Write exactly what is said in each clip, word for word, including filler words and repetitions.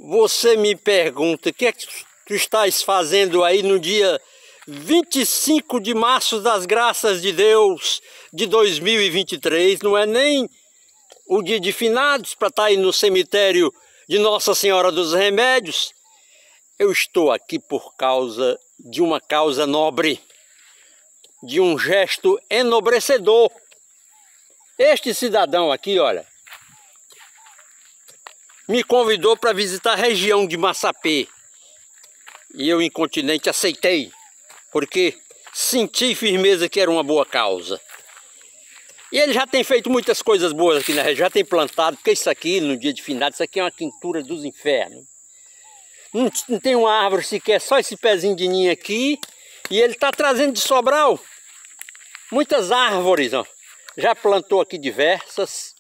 Você me pergunta, o que é que tu estás fazendo aí no dia vinte e cinco de março das graças de Deus de dois mil e vinte e três? Não é nem o dia de finados para estar aí no cemitério de Nossa Senhora dos Remédios. Eu estou aqui por causa de uma causa nobre, de um gesto enobrecedor. Este cidadão aqui, olha, me convidou para visitar a região de Massapê. E eu, incontinente, aceitei, porque senti firmeza que era uma boa causa. E ele já tem feito muitas coisas boas aqui na região, já tem plantado, porque isso aqui, no dia de finados, isso aqui é uma quintura dos infernos. Não, não tem uma árvore sequer, só esse pezinho de ninho aqui. E ele está trazendo de Sobral muitas árvores, ó. Já plantou aqui diversas.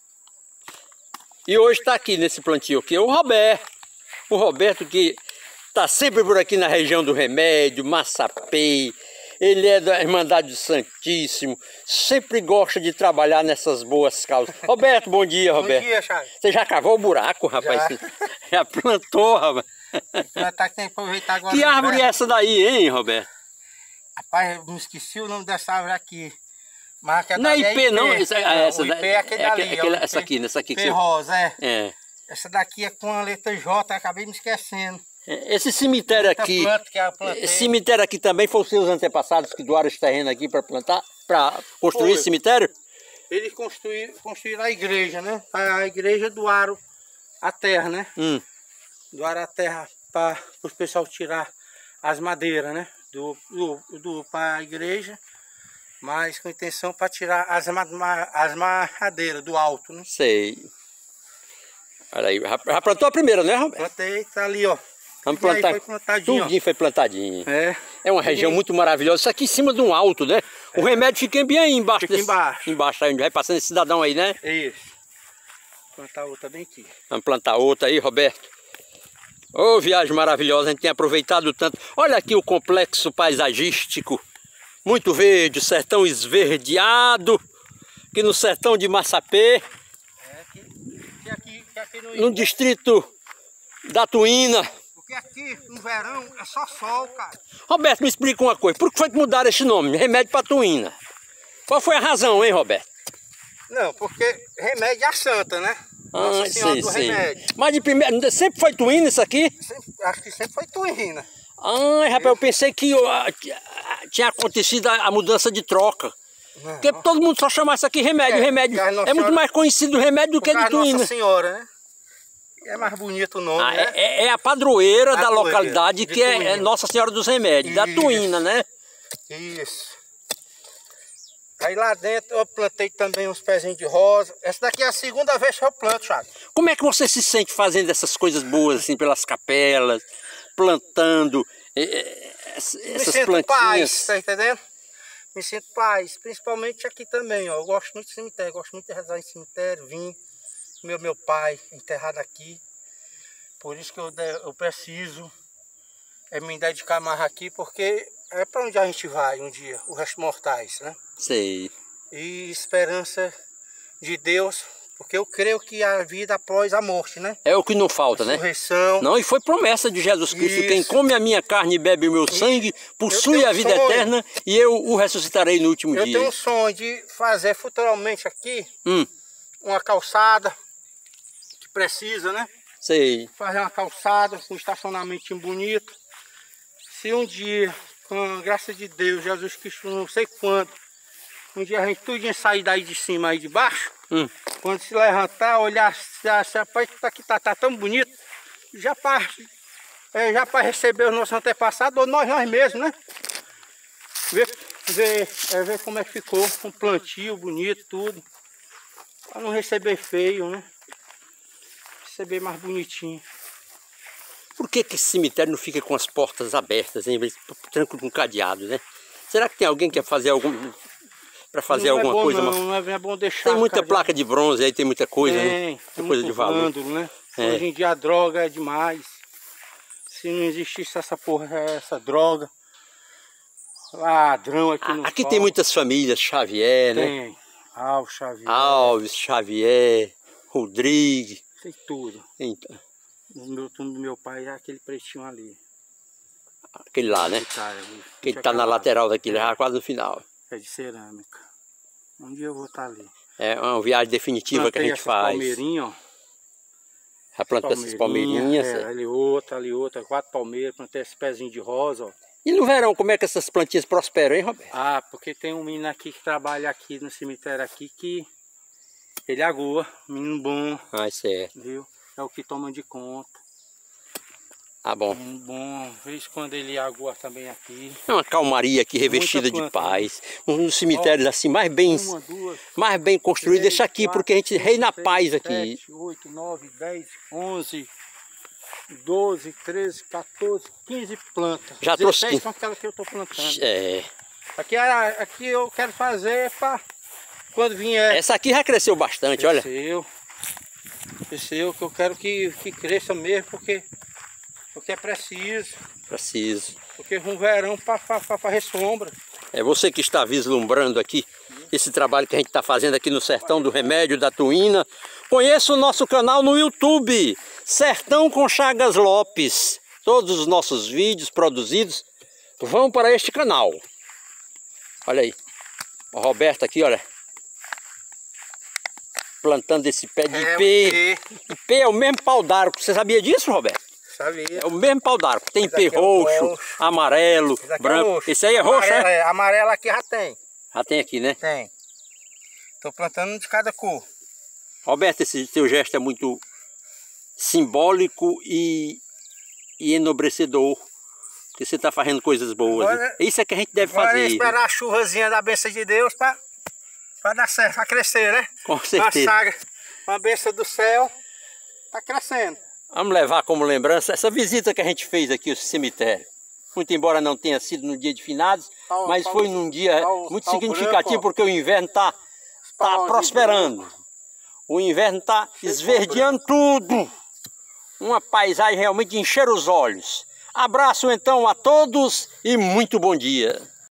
E hoje está aqui nesse plantio aqui o Roberto. O Roberto que está sempre por aqui na região do Remédio, Massapê. Ele é da Irmandade do Santíssimo. Sempre gosta de trabalhar nessas boas causas. Roberto, bom dia, Roberto. Bom dia, Charles. Você já cavou o buraco, rapaz? Já, já plantou, rapaz? Plantar que tem que aproveitar agora. Que árvore é essa daí, hein, Roberto? Rapaz, eu me esqueci o nome dessa árvore aqui. Mas não é I P, é não? Essa, não, essa o I P é aquele é ali. Aquele, ó, essa aqui, nessa aqui. I P rosa, é. é. Essa daqui é com a letra J, acabei me esquecendo. Esse cemitério Muita aqui, planta que eu plantei. esse cemitério aqui também foi os seus antepassados que doaram esse terreno aqui para plantar, para construir foi. esse cemitério? Eles construíram, construíram a igreja, né? A igreja doaram a terra, né? Hum. Doaram a terra para os pessoal tirar as madeiras, né? Do, do, do, para a igreja, mas com intenção para tirar as, ma, as madeiras do alto, né? Sei. Olha aí, já plantou a primeira, né, Roberto? Plantei, tá ali, ó. Vamos plantar. Foi plantadinho, Tudinho foi plantadinho. É. É uma região muito maravilhosa. Isso aqui em cima de um alto, né? O é. Remédio fica bem aí embaixo. Fica desse, embaixo. Embaixo aí, onde vai passando esse cidadão aí, né? Isso. Vou plantar outra bem aqui. Vamos plantar outra aí, Roberto. Ô, oh, viagem maravilhosa, a gente tem aproveitado tanto. Olha aqui o complexo paisagístico. Muito verde, o sertão esverdeado. Aqui no sertão de Massapê. É, aqui, que aqui, que aqui no... no distrito da Tuína. Porque aqui no verão é só sol, cara. Roberto, me explica uma coisa. Por que foi que mudaram esse nome? Remédio para Tuína. Qual foi a razão, hein, Roberto? Não, porque remédio é a santa, né? Nossa ah, Senhora sim, do sim. Remédio. Mas de primeiro, sempre foi Tuína isso aqui? Sempre, acho que sempre foi Tuína. Ah, rapaz, eu pensei que uh, tinha acontecido a, a mudança de troca. Não, porque não. Todo mundo só chama isso aqui remédio. É, remédio é muito senhora... mais conhecido o remédio do que de Tuína. Nossa Senhora, né? É mais bonito o nome, ah, né? É, é a padroeira, padroeira da localidade que é, é Nossa Senhora dos Remédios, Isso. da Tuína, né? Isso. Aí lá dentro eu plantei também uns pezinhos de rosa. Essa daqui é a segunda vez que eu planto, Thiago. Como é que você se sente fazendo essas coisas boas, assim, pelas capelas, plantando eh, essas Me sinto plantinhas? Paz, tá entendendo? Me sinto paz, principalmente aqui também, ó. Eu gosto muito de cemitério, gosto muito de rezar em cemitério, vim. Meu, meu pai enterrado aqui. Por isso que eu, eu preciso é, me dedicar mais aqui, porque é para onde a gente vai um dia, o resto mortais, né? Sei. E esperança de Deus, porque eu creio que a vida após a morte, né? É o que não falta, né? Ressurreição. Não, e foi promessa de Jesus Cristo. Isso. Quem come a minha carne e bebe o meu sangue, possui a vida sonho. eterna e eu o ressuscitarei no último eu dia. Eu tenho um sonho de fazer futuramente aqui hum. uma calçada que precisa, né? Sei. Fazer uma calçada com um estacionamento bonito. Se um dia, com a graça de Deus, Jesus Cristo, não sei quando, um dia a gente tudinho sair daí de cima, aí de baixo, hum. quando se levantar, olhar, se a parte aqui tá, tá tão bonito, já para é, já para receber os nossos antepassados, ou nós, nós mesmos, né? Ver, ver, é, ver como é que ficou, um plantio bonito, tudo, para não receber feio, né? Receber mais bonitinho. Por que que esse cemitério não fica com as portas abertas, hein? Tranquilo com cadeado, né? Será que tem alguém que quer fazer algum... para fazer não alguma é bom, coisa? Não, não é bom deixar. Tem muita cadeado. placa de bronze aí, tem muita coisa, tem, né? Tem coisa de valor. Vândalo, né? É. Hoje em dia a droga é demais. Se não existisse essa porra, essa droga, ladrão aqui no Aqui sol. tem muitas famílias, Xavier, tem. né? Tem. Alves, Xavier. Alves, Xavier, Rodrigues. Tem tudo. Então. O meu túmulo do meu pai é aquele pretinho ali. Aquele lá, né? Cara, que ele tá na lateral daquele, já quase no final. É de cerâmica. Um dia eu vou estar ali. É uma viagem definitiva Plantei que a gente faz. Palmeirinha, ó. Já plantou essas palmeirinhas. É, ali outra, ali outra, quatro palmeiras, plantei esse pezinho de rosa, ó. E no verão, como é que essas plantinhas prosperam, hein, Roberto? Ah, porque tem um menino aqui que trabalha aqui no cemitério aqui que ele agoa, menino bom. Ah, certo. Viu? É o que toma de conta. Ah, bom. Um bom, vez quando ele agoa também aqui. É uma calmaria aqui revestida de paz. Um dos cemitérios assim mais bem, uma, duas, mais bem construído. Deixa aqui quatro, porque a gente rei na seis, paz aqui. sete, oito, nove, dez, onze, doze, treze, quatorze, quinze plantas. Já trouxe quinze. São aquelas que eu estou plantando. É. Aqui, aqui eu quero fazer para quando vier. Essa aqui já cresceu bastante, olha. Cresceu. Cresceu, que eu quero que, que cresça mesmo, porque, porque é preciso. Preciso. Porque um verão para fazer sombra. É você que está vislumbrando aqui esse trabalho que a gente está fazendo aqui no Sertão do Remédio da Tuína. Conheça o nosso canal no YouTube, Sertão com Chagas Lopes. Todos os nossos vídeos produzidos vão para este canal. Olha aí, o Roberto aqui, olha. Plantando esse pé de é ipê. Ipê é o mesmo pau d'arco. Você sabia disso, Roberto? Sabia. É o mesmo pau d'arco. Tem ipê roxo, roxo, amarelo, esse branco. É roxo. Esse aí é roxo, amarelo, é? é? Amarelo aqui já tem. Já tem aqui, né? Tem. Estou plantando de cada cor. Roberto, esse teu gesto é muito simbólico e, e enobrecedor. Porque você está fazendo coisas boas. Agora, isso é que a gente deve fazer. Esperar a chuvazinha da bênção de Deus para Para dar certo, para crescer, né? Com certeza. Uma saga, uma bênção do céu, tá crescendo. Vamos levar como lembrança essa visita que a gente fez aqui ao cemitério. Muito embora não tenha sido no dia de finados, pau, mas pau, foi num dia pau, muito pau significativo, branco, porque o inverno está tá prosperando. O inverno está esverdeando tudo. Uma paisagem realmente de encher os olhos. Abraço então a todos e muito bom dia.